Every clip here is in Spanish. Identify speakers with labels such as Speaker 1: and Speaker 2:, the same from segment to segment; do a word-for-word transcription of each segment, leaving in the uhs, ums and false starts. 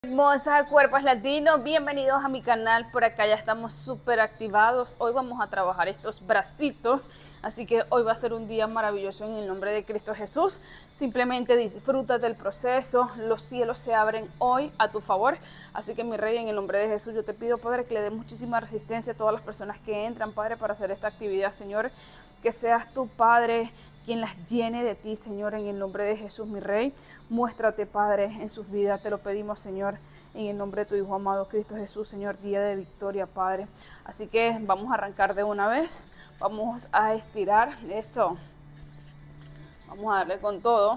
Speaker 1: Hermosa, cuerpos latinos, bienvenidos a mi canal. Por acá ya estamos súper activados. Hoy vamos a trabajar estos bracitos, así que hoy va a ser un día maravilloso en el nombre de Cristo Jesús. Simplemente disfruta del proceso. Los cielos se abren hoy a tu favor, así que mi rey, en el nombre de Jesús yo te pido, Padre, que le dé muchísima resistencia a todas las personas que entran, Padre, para hacer esta actividad, Señor. Que seas tu Padre quien las llene de ti, Señor, en el nombre de Jesús, mi Rey. Muéstrate, Padre, en sus vidas, te lo pedimos, Señor, en el nombre de tu Hijo amado, Cristo Jesús, Señor, día de victoria, Padre. Así que vamos a arrancar de una vez, vamos a estirar, eso, vamos a darle con todo,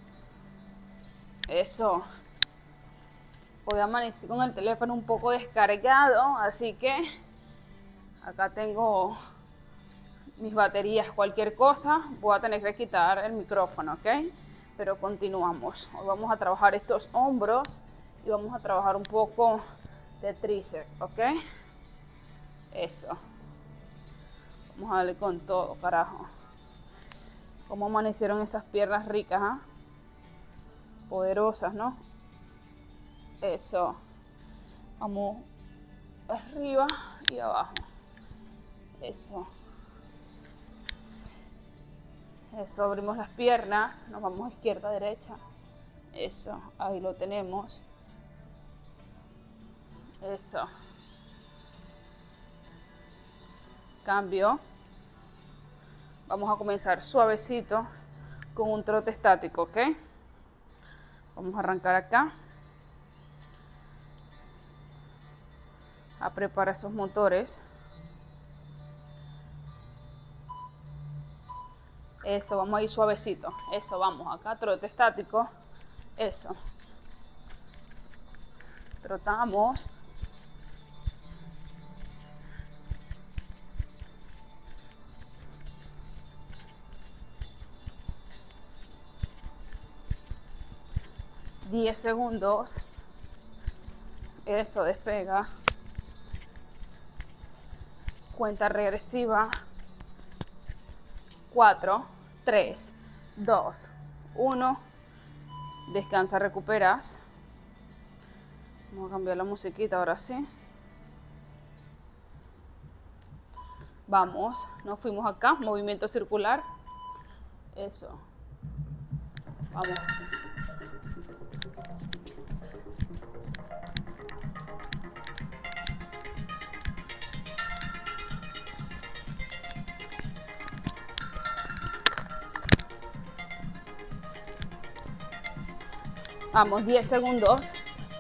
Speaker 1: eso. Hoy amanecí con el teléfono un poco descargado, así que acá tengo mis baterías, cualquier cosa, voy a tener que quitar el micrófono, ¿ok? Pero continuamos. Hoy vamos a trabajar estos hombros y vamos a trabajar un poco de tríceps, ¿ok? Eso. Vamos a darle con todo, carajo. Cómo amanecieron esas piernas ricas, ¿ah? ¿eh? Poderosas, ¿no? Eso. Vamos arriba y abajo. Eso. Eso, abrimos las piernas, nos vamos izquierda, derecha. Eso, ahí lo tenemos. Eso. Cambio. Vamos a comenzar suavecito con un trote estático, ¿ok? Vamos a arrancar acá. A preparar esos motores. Eso, vamos a ir suavecito. Eso, vamos acá, trote estático. Eso. Trotamos. diez segundos. Eso, despega. Cuenta regresiva. cuatro, tres, dos, uno. Descansa, recuperas. Vamos a cambiar la musiquita ahora sí. Vamos, nos fuimos acá, movimiento circular. Eso. Vamos. Vamos, diez segundos.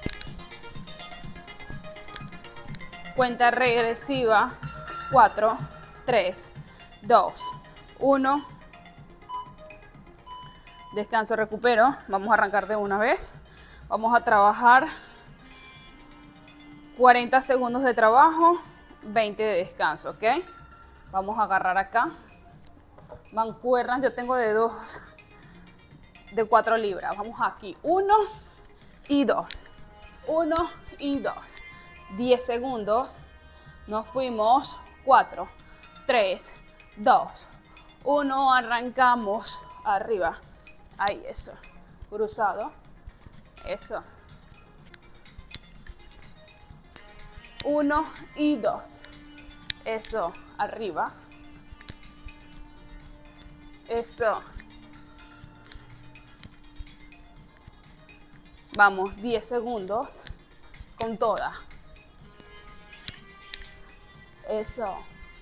Speaker 1: Cuenta regresiva. cuatro, tres, dos, uno. Descanso, recupero. Vamos a arrancar de una vez. Vamos a trabajar cuarenta segundos de trabajo, veinte de descanso, ¿ok? Vamos a agarrar acá. Mancuernas, yo tengo de dos. De cuatro libras. Vamos aquí, uno y dos, uno y dos, diez segundos, nos fuimos, cuatro, tres, dos, uno, arrancamos, arriba, ahí, eso, cruzado, eso, uno y dos, eso, arriba, eso. Vamos, diez segundos con toda. Eso.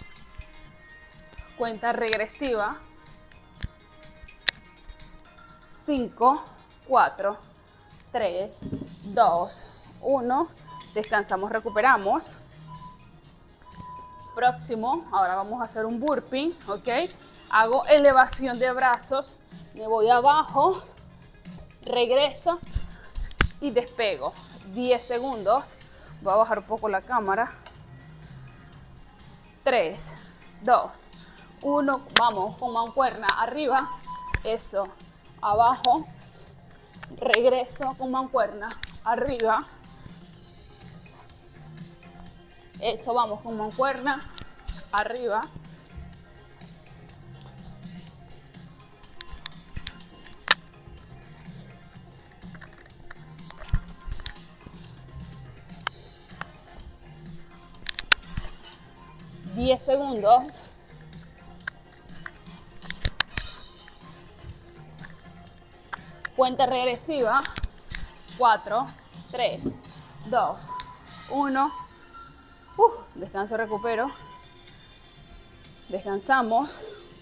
Speaker 1: Cuenta regresiva. cinco, cuatro, tres, dos, uno. Descansamos, recuperamos. Próximo, ahora vamos a hacer un burpee, ¿ok? Hago elevación de brazos, me voy abajo, regreso y despego. diez segundos. Voy a bajar un poco la cámara. tres, dos, uno. Vamos con mancuerna arriba. Eso. Abajo. Regreso con mancuerna arriba. Eso, vamos con mancuerna arriba. diez segundos. Cuenta regresiva. cuatro, tres, dos, uno. Uh, descanso, recupero. Descansamos.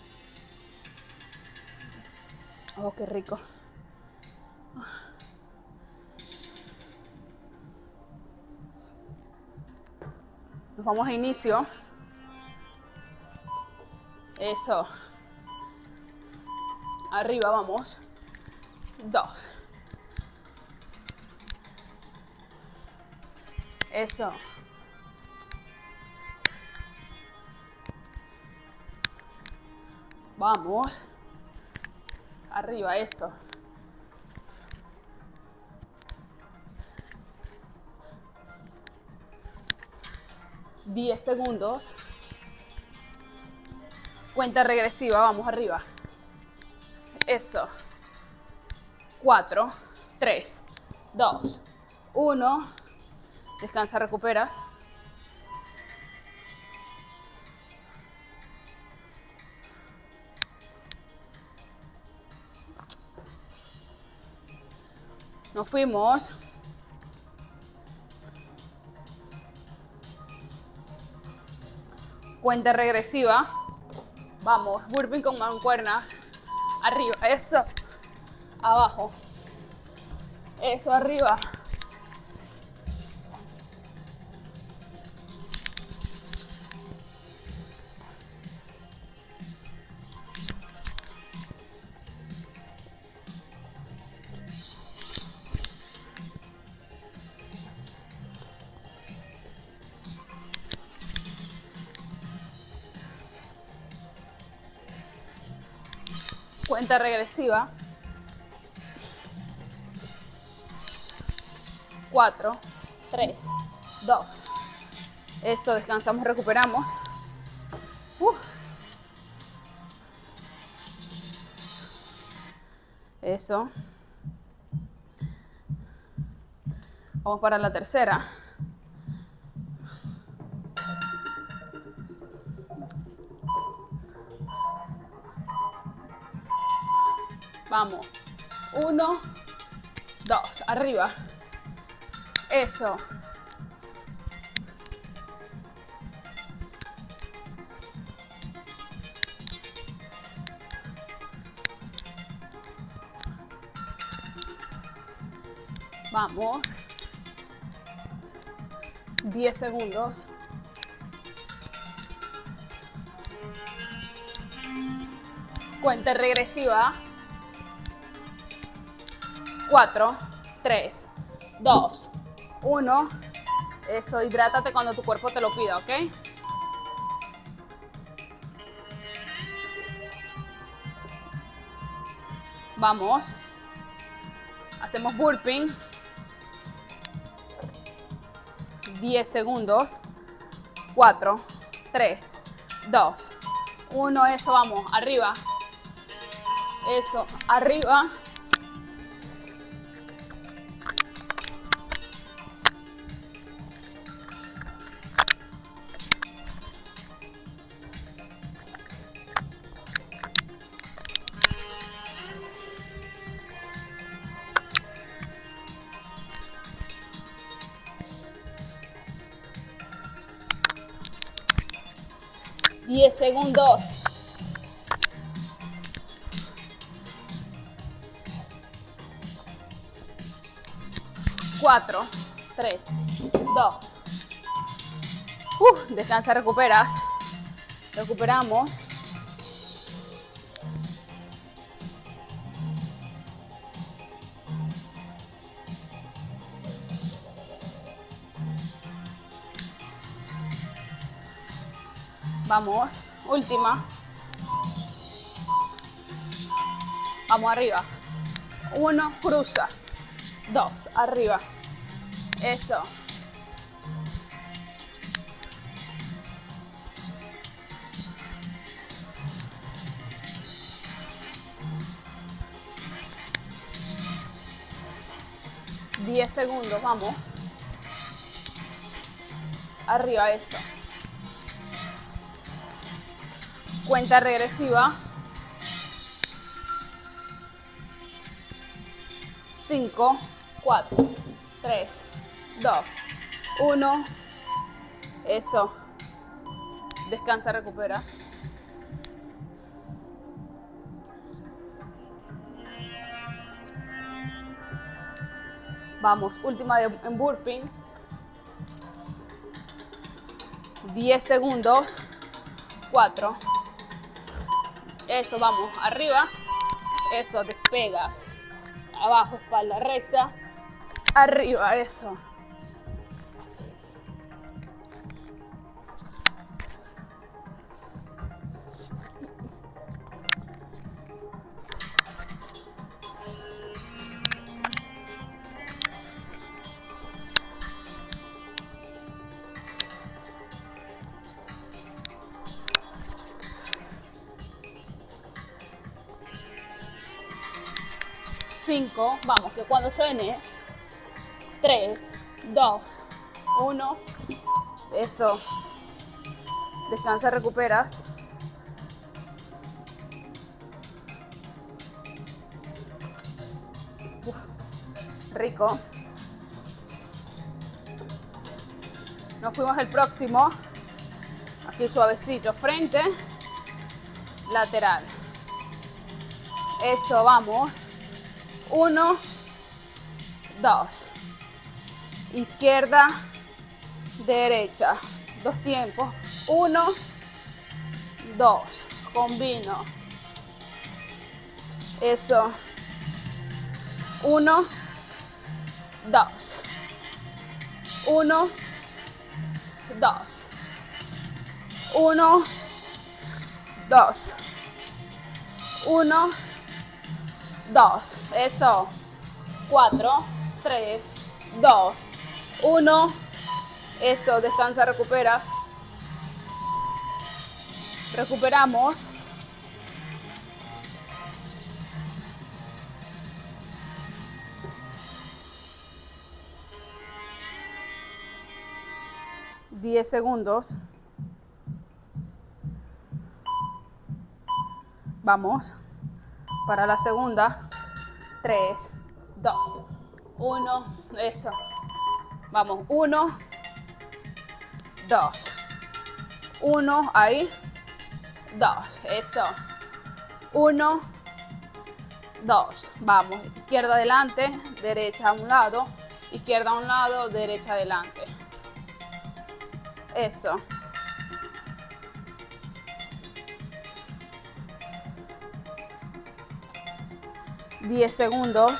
Speaker 1: Oh, qué rico. Nos vamos a inicio. Eso. Arriba vamos. Dos. Eso. Vamos. Arriba, eso. diez segundos. Cuenta regresiva, vamos arriba. Eso. cuatro, tres, dos, uno. Descansa, recuperas. Nos fuimos. Cuenta regresiva. Vamos, burping con mancuernas. Arriba, eso. Abajo. Eso, arriba. Cuenta regresiva. cuatro, tres, dos. Esto, descansamos, recuperamos. Uh. Eso. Vamos para la tercera. Vamos. Uno, dos, arriba. Eso. Vamos. diez segundos. Cuenta regresiva. cuatro, tres, dos, uno. Eso, hidrátate cuando tu cuerpo te lo pida, ¿ok? Vamos. Hacemos burping. diez segundos. cuatro, tres, dos, uno. Eso, vamos. Arriba. Eso, arriba. diez segundos. cuatro, tres, dos. Uh, descansa, recupera. Recuperamos. Vamos, última. Vamos arriba. Uno, cruza. Dos, arriba. Eso. diez segundos, vamos. Arriba, eso. Cuenta regresiva. cinco, cuatro, tres, dos, uno. Eso. Descansa, recupera. Vamos, última de, en burpee. diez segundos. cuatro. Eso, vamos, arriba. Eso, despegas. Abajo, espalda recta. Arriba, eso. cinco, vamos, que cuando suene tres, dos, uno, eso, descansa, recuperas. Uf, rico. Nos fuimos al próximo, aquí suavecito, frente, lateral. Eso, vamos. Uno, dos, izquierda, derecha, dos tiempos, uno, dos, combino, eso, uno, dos, uno, dos, uno, dos, uno, dos, eso, cuatro, tres, dos, uno, eso, descansa, recupera, recuperamos, diez segundos, vamos. Para la segunda, tres, dos, uno, eso. Vamos, uno, dos, uno, ahí, dos, eso. Uno, dos, vamos, izquierda adelante, derecha a un lado, izquierda a un lado, derecha adelante. Eso. diez segundos.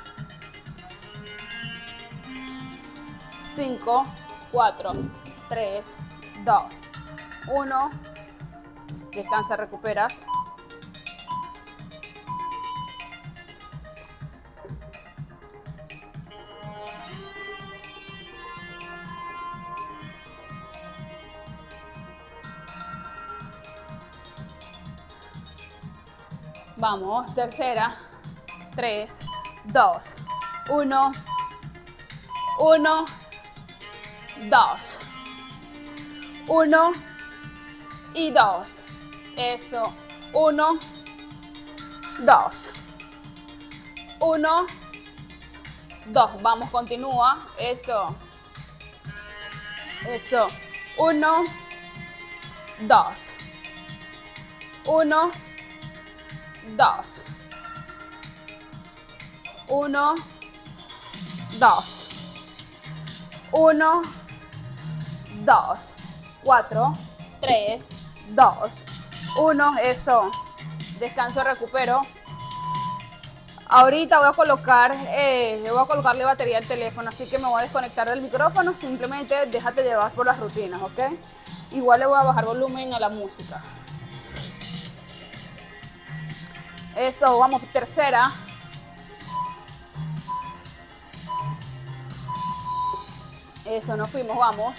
Speaker 1: cinco, cuatro, tres, dos, uno. Descansa, recuperas. Vamos, tercera. tres, dos, uno, uno, dos, uno y dos. Eso, uno, dos, uno, dos. Vamos, continúa. Eso, eso, uno, dos, uno, dos. Uno, dos, uno, dos, cuatro, tres, dos, uno, eso, descanso, recupero. Ahorita voy a colocar, eh, voy a colocarle batería al teléfono, así que me voy a desconectar del micrófono, simplemente déjate llevar por las rutinas, ¿ok? Igual le voy a bajar volumen a la música. Eso, vamos, tercera. Eso, nos fuimos, vamos.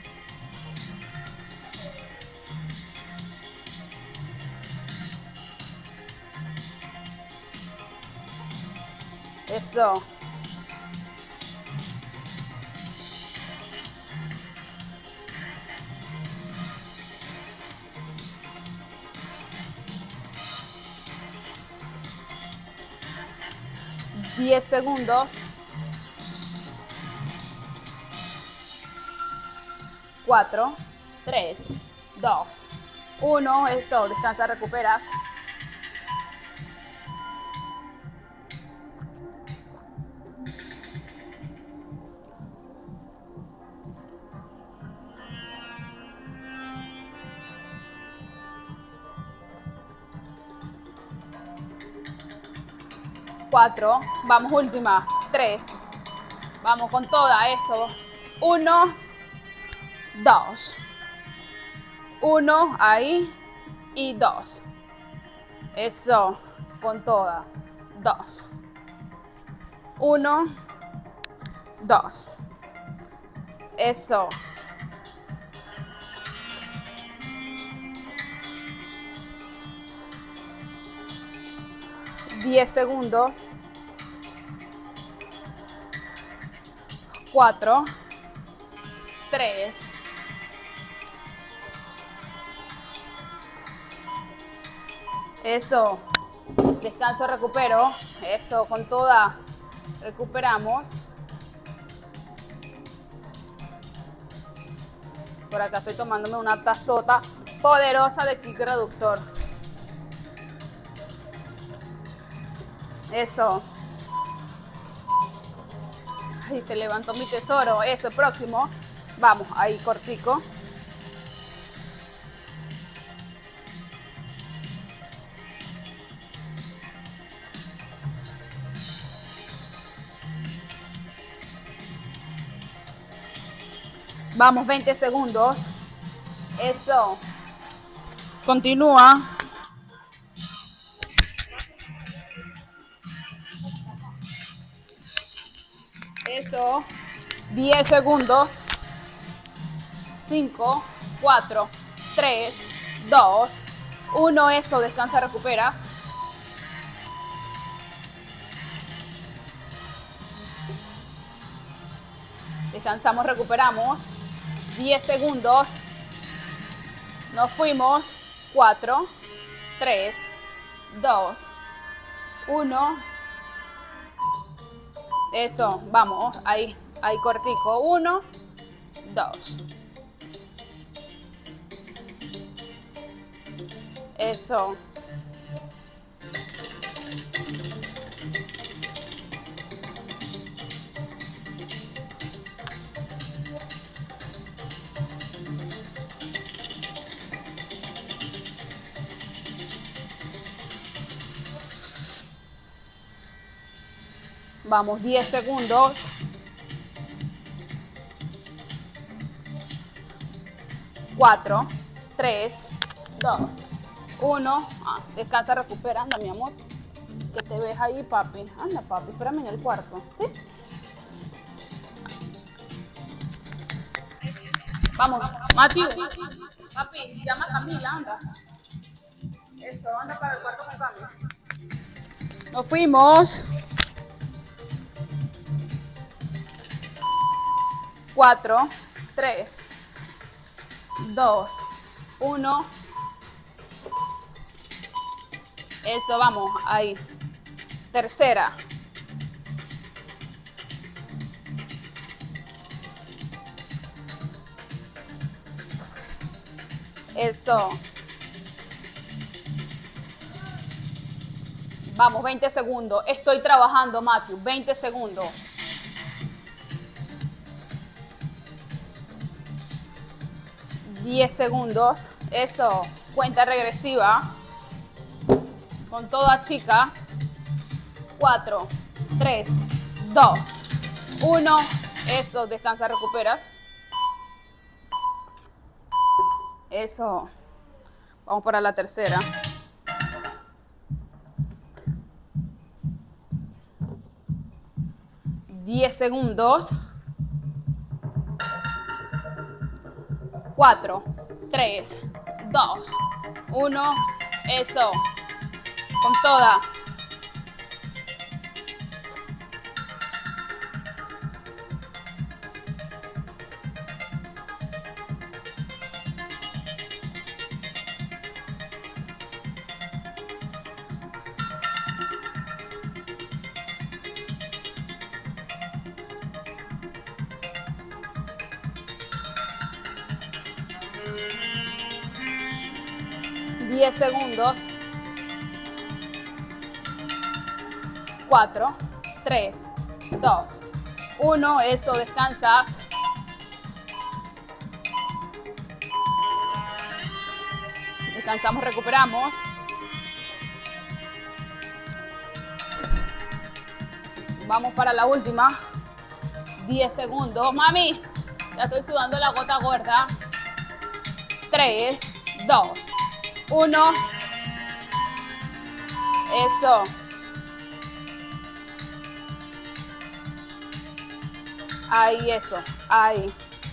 Speaker 1: Eso. diez segundos. cuatro, tres, dos, uno. Eso, descansa, recuperas. cuatro, vamos, última, tres, vamos con toda, eso, uno, dos, uno, ahí, y dos, eso, con toda, dos, uno, dos, eso, diez segundos, cuatro, tres, eso, descanso, recupero, eso, con toda, recuperamos. Por acá estoy tomándome una tazota poderosa de Kik Reductor. Eso. Ay, te levanto mi tesoro. Eso, próximo. Vamos, ahí cortico. Vamos, veinte segundos. Eso. Continúa. Eso. diez segundos. cinco, cuatro, tres, dos, uno. Eso, descansa, recuperas. Descansamos, recuperamos. diez segundos. Nos fuimos. cuatro, tres, dos, uno. Eso, vamos, ahí, ahí cortico. uno, dos. Eso. Vamos, diez segundos. cuatro, tres, dos, uno. Ah, descansa, recupera. Anda, mi amor. Que te ves ahí, papi. Anda, papi, espérame en el cuarto. ¿Sí? Vamos, Matthew. Papi, llama a Camila, anda. Eso, anda para el cuarto con Camila. Nos fuimos. cuatro, tres, dos, uno. Eso, vamos, ahí. Tercera. Eso. Vamos, veinte segundos. Estoy trabajando, Matthew. veinte segundos. diez segundos. Eso. Cuenta regresiva. Con todas, chicas. cuatro, tres, dos, uno. Eso. Descansa, recuperas. Eso. Vamos para la tercera. diez segundos. cuatro, tres, dos, uno. Eso. Con toda. diez segundos. cuatro, tres, dos, uno. Eso, descansas. Descansamos, recuperamos. Vamos para la última. diez segundos. Mami, ya estoy sudando la gota gorda. tres, dos, uno. Eso. Ahí, eso. Ahí.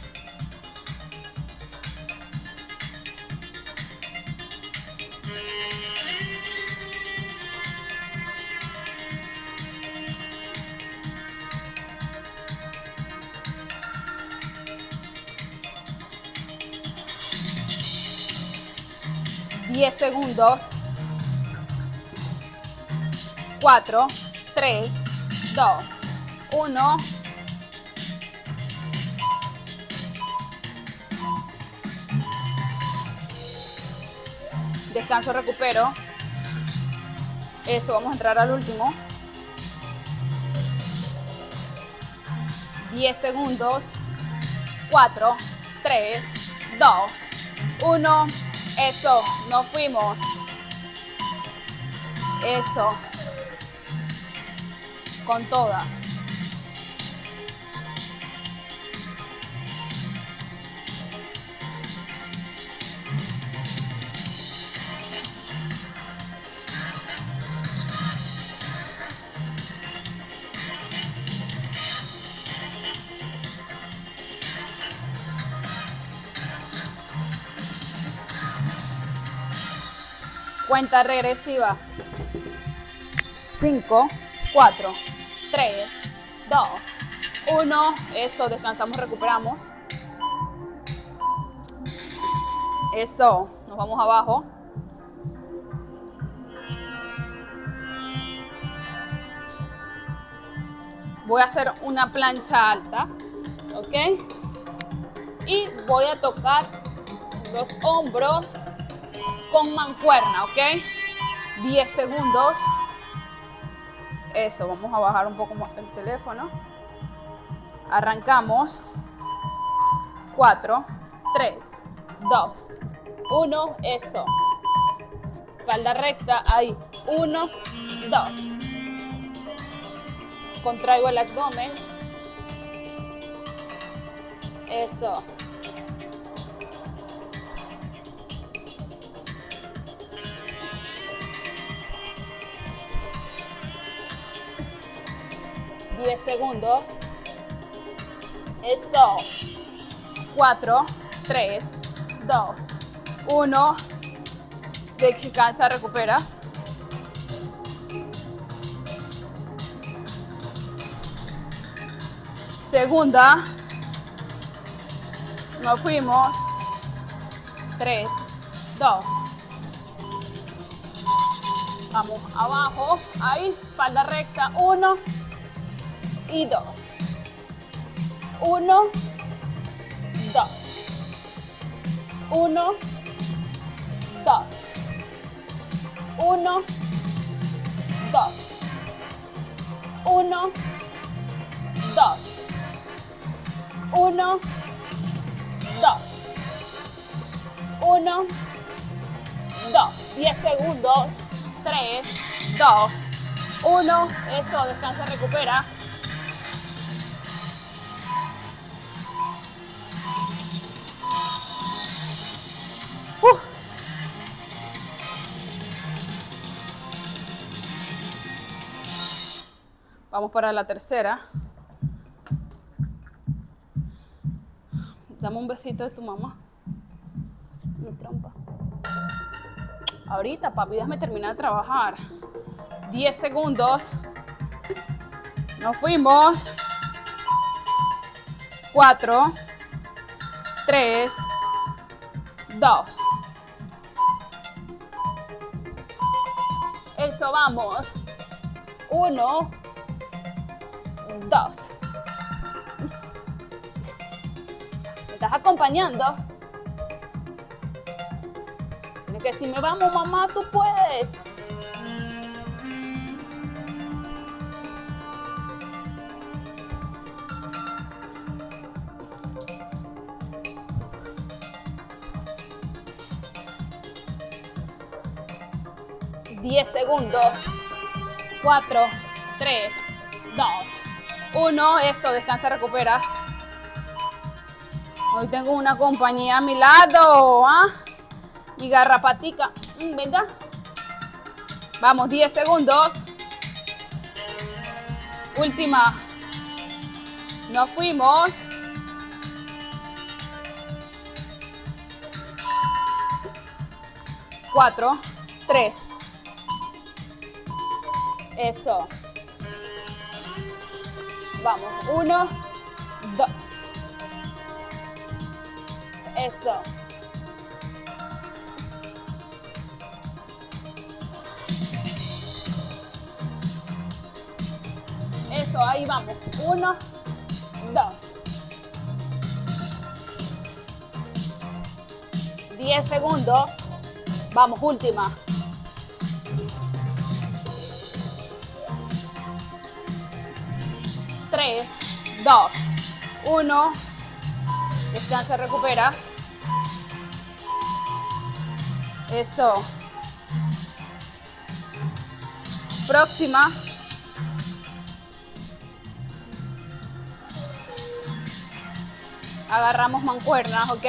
Speaker 1: diez segundos. cuatro, tres, dos, uno. Descanso, recupero. Eso, vamos a entrar al último. diez segundos. cuatro, tres, dos, uno. Eso, nos fuimos. Eso. Con toda. Cuenta regresiva. cinco, cuatro, tres, dos, uno. Eso, descansamos, recuperamos. Eso, nos vamos abajo. Voy a hacer una plancha alta, ¿ok? Y voy a tocar los hombros con mancuerna, ¿ok? diez segundos. Eso, vamos a bajar un poco más el teléfono. Arrancamos. cuatro, tres, dos, uno. Eso. Espalda recta, ahí. uno, dos. Contraigo el abdomen. Eso. diez segundos. Eso. cuatro, tres, dos, uno. Descansa, recuperas. Segunda. Nos fuimos. tres, dos. Vamos abajo. Ahí. Espalda recta. uno. Y dos. Uno, dos. Uno, dos. Uno, dos. Uno, dos. Uno, dos. Uno, dos. Diez segundos. Tres, dos, uno. Eso, descansa, recupera. Vamos para la tercera. Dame un besito de tu mamá. Mi trompa. Ahorita, papi, déjame terminar de trabajar. diez segundos. Nos fuimos. cuatro, tres, dos. Eso, vamos. uno, dos. ¿Me estás acompañando? Tienes que si me vamos, mamá, tú puedes. diez segundos. cuatro, tres, dos, uno. Eso, descansa, recuperas. Hoy tengo una compañía a mi lado. ¿Ah? Mi garrapatica. Mm, venga. Vamos, diez segundos. Última. Nos fuimos. cuatro, tres. Eso. Vamos, uno, dos. Eso. Eso, ahí vamos. Uno, dos. Diez segundos. Vamos, última. Tres, dos, uno. Descansa, recupera. Eso. Próxima. Agarramos mancuernas, ¿ok?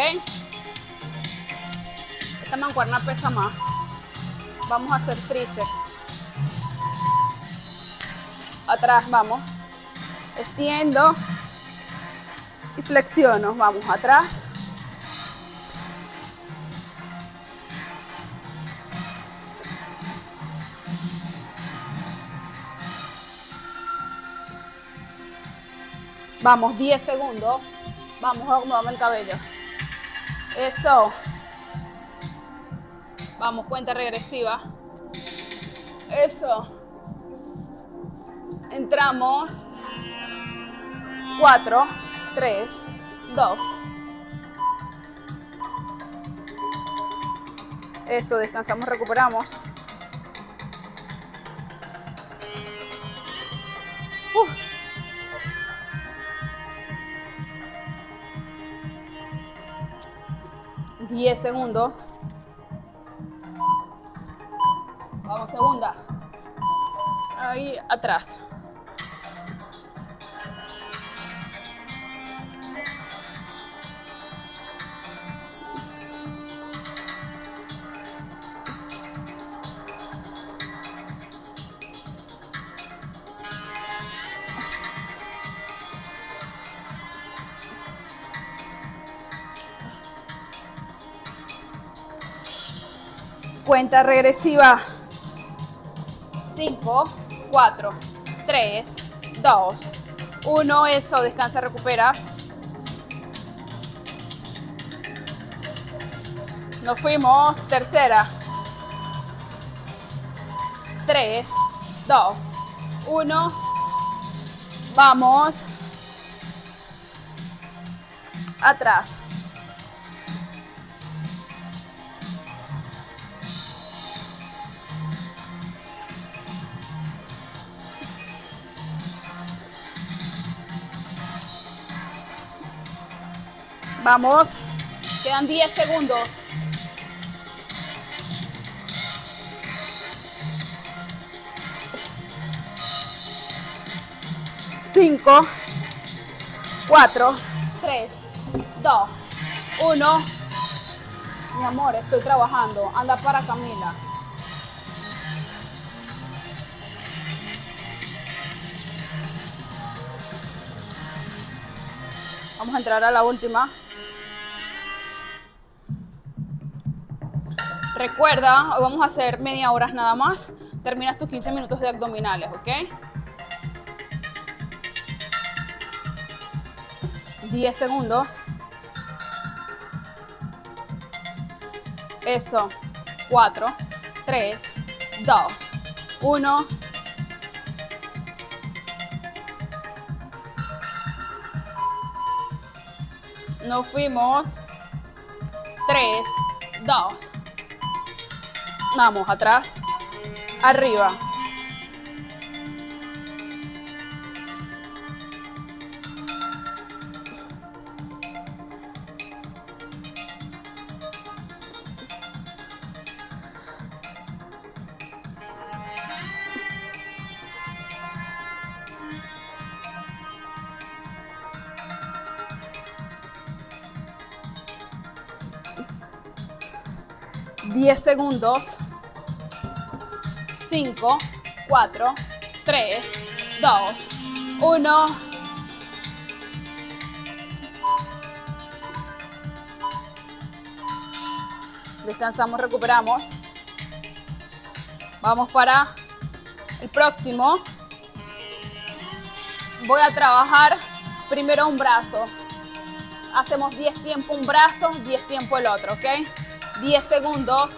Speaker 1: Esta mancuerna pesa más. Vamos a hacer tríceps. Atrás, vamos. Extiendo y flexiono. Vamos atrás. Vamos, diez segundos. Vamos a acomodar el cabello. Eso. Vamos, cuenta regresiva. Eso. Entramos. cuatro, tres, dos. Eso, descansamos, recuperamos. Uh. diez segundos. Vamos, segunda. Ahí atrás. Cuenta regresiva. cinco, cuatro, tres, dos, uno. Eso, descansa, recupera. Nos fuimos. Tercera. tres, dos, uno. Vamos. Atrás. Vamos, quedan diez segundos. cinco, cuatro, tres, dos, uno. Mi amor, estoy trabajando. Anda para Camila. Vamos a entrar a la última. Recuerda, hoy vamos a hacer media hora nada más. Terminas tus quince minutos de abdominales, ¿ok? diez segundos. Eso. cuatro, tres, dos, uno. Nos fuimos. tres, dos, Vamos, atrás, arriba. diez segundos. cinco, cuatro, tres, dos, uno. Descansamos, recuperamos. Vamos para el próximo. Voy a trabajar primero un brazo. Hacemos diez tiempo un brazo, diez tiempo el otro, ¿ok? diez segundos.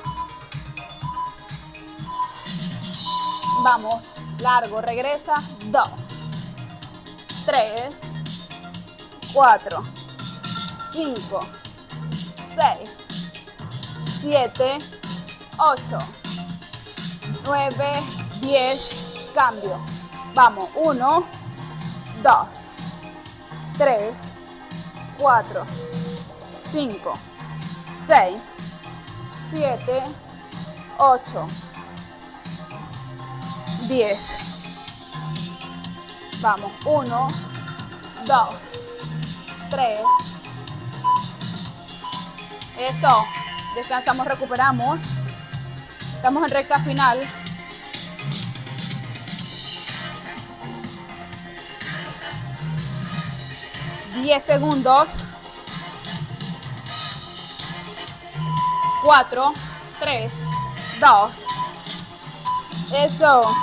Speaker 1: Vamos, largo, regresa. dos, tres, cuatro, cinco, seis, siete, ocho, nueve, diez. Cambio. Vamos, uno, dos, tres, cuatro, cinco, seis, siete, ocho, diez. Vamos, uno, dos, tres. Eso. Descansamos, recuperamos. Estamos en recta final. diez segundos. cuatro, tres, dos. Eso.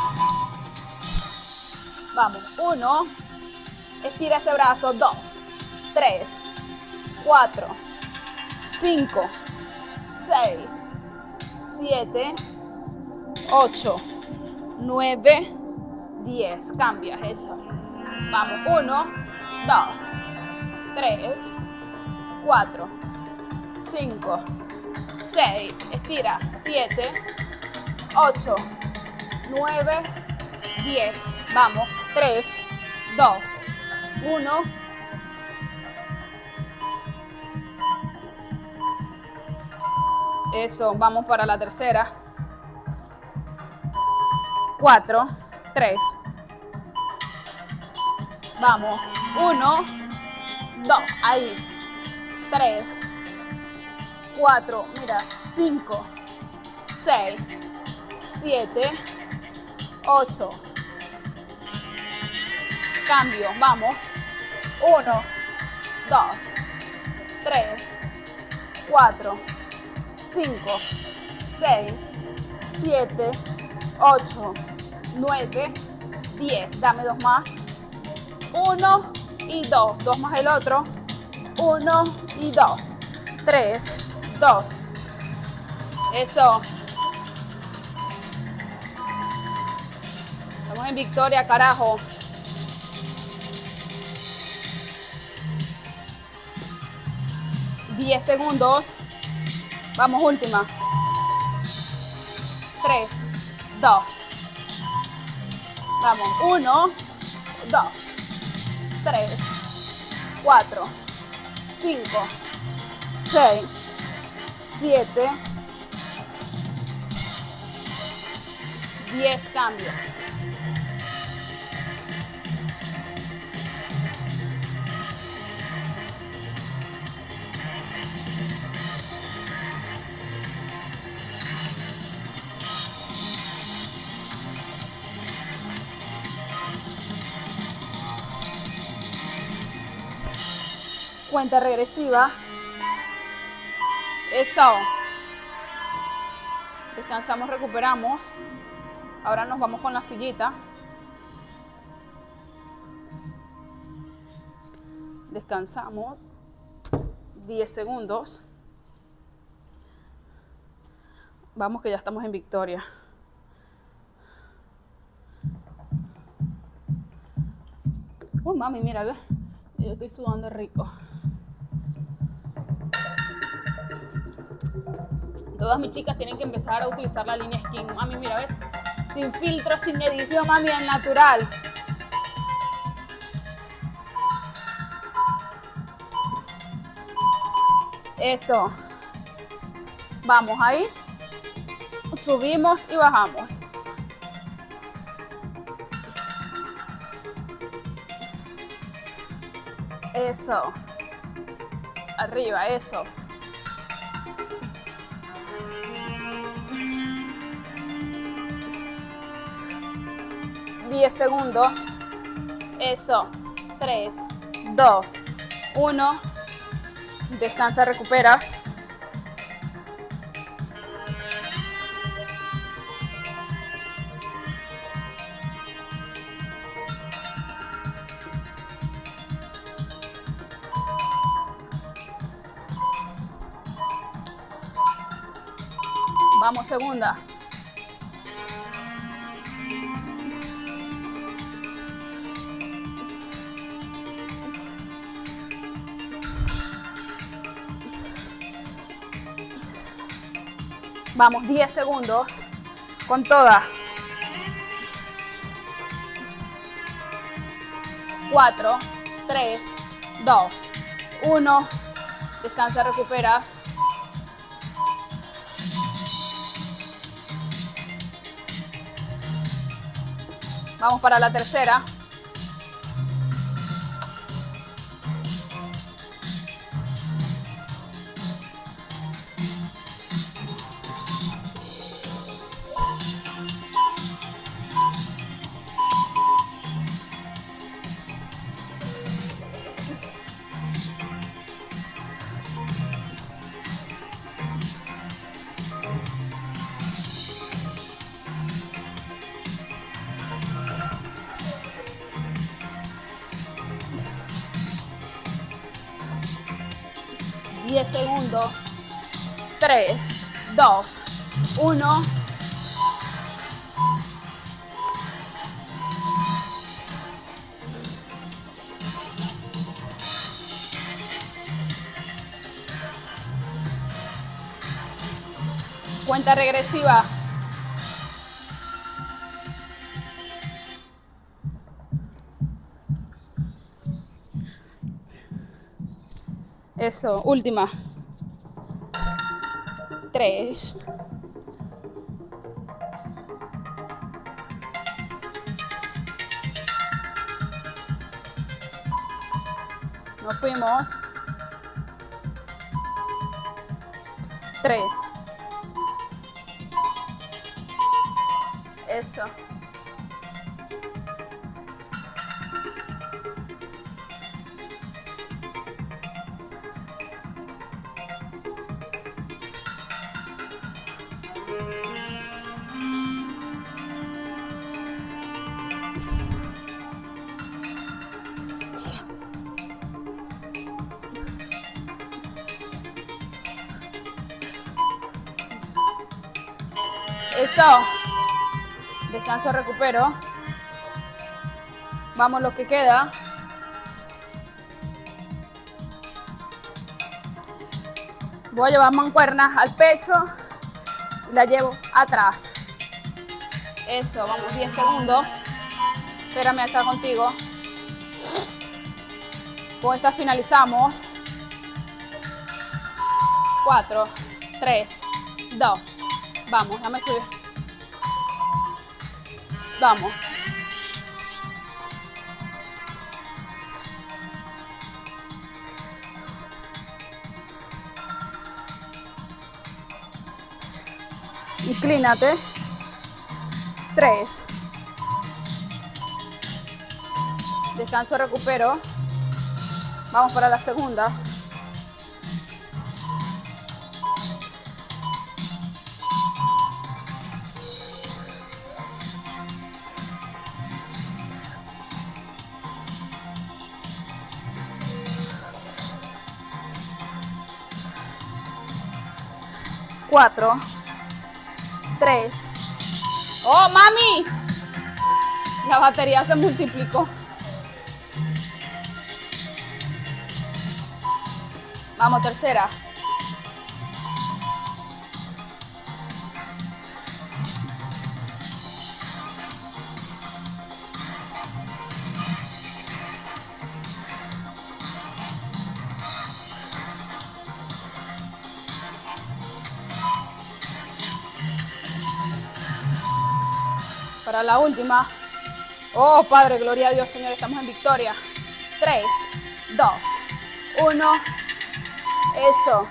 Speaker 1: Vamos. uno. Estira ese brazo. dos, tres, cuatro, cinco, seis, siete, ocho, nueve, diez. Cambias eso. Vamos. uno, dos, tres, cuatro, cinco, seis. Estira. siete, ocho, nueve, diez. Vamos. tres, dos, uno. Eso, vamos para la tercera. cuatro, tres. Vamos. uno, dos. Ahí. tres, cuatro. Mira. cinco, seis, siete, ocho. Cambio. Vamos. uno, dos, tres, cuatro, cinco, seis, siete, ocho, nueve, diez. Dame dos más. uno y dos. dos más el otro. uno y dos. tres, dos. Eso. Estamos en victoria, carajo. diez segundos. Vamos, última. tres, dos. Vamos, uno, dos, tres, cuatro, cinco, seis, siete, diez. Cambios. Cuenta regresiva. Eso. Descansamos, recuperamos. Ahora nos vamos con la sillita. Descansamos. diez segundos. Vamos que ya estamos en victoria. Uy, mami, mira, ve. Yo estoy sudando rico. Todas mis chicas tienen que empezar a utilizar la línea Skin. Mami, mira, ¿ves? Sin filtro, sin edición, mami, al natural. Eso. Vamos ahí. Subimos y bajamos. Eso. Arriba, eso. diez segundos. Eso. tres, dos, uno. Descansa, recuperas. Vamos, segunda. Vamos, diez segundos. Con toda. cuatro, tres, dos, uno. Descansa, recuperas. Vamos para la tercera. diez segundos. tres, dos, uno. Cuenta regresiva. Eso, última. Tres. Nos fuimos. Tres. Eso. Eso. Descanso, recupero. Vamos lo que queda. Voy a llevar mancuernas al pecho y la llevo atrás. Eso, vamos, diez segundos. Espérame acá contigo. Con esta finalizamos. cuatro, tres, dos. Vamos, dame subir. Vamos. Inclínate. Tres. Descanso, recupero. Vamos para la segunda. Cuatro. Tres. ¡Oh, mami! La batería se multiplicó. Vamos, tercera. Para la última. Oh, Padre, gloria a Dios, Señor, estamos en victoria. tres, dos, uno. Eso.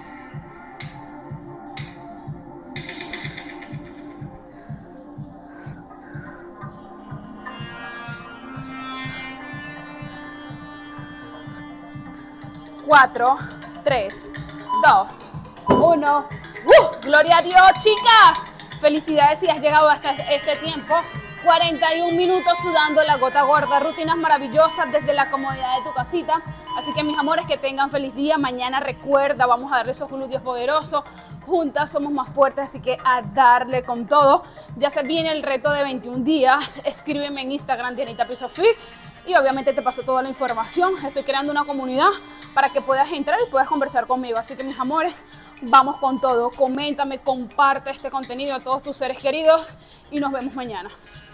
Speaker 1: cuatro, tres, dos, uno. ¡Uh! ¡Gloria a Dios, chicas! Felicidades si has llegado hasta este tiempo. cuarenta y un minutos sudando la gota gorda. Rutinas maravillosas desde la comodidad de tu casita. Así que mis amores, que tengan feliz día. Mañana recuerda, vamos a darle esos glúteos poderosos. Juntas somos más fuertes, así que a darle con todo. Ya se viene el reto de veintiún días. Escríbeme en Instagram, Dianita Piso Fit. Y obviamente te paso toda la información. Estoy creando una comunidad para que puedas entrar y puedas conversar conmigo. Así que mis amores, vamos con todo. Coméntame, comparte este contenido a todos tus seres queridos y nos vemos mañana.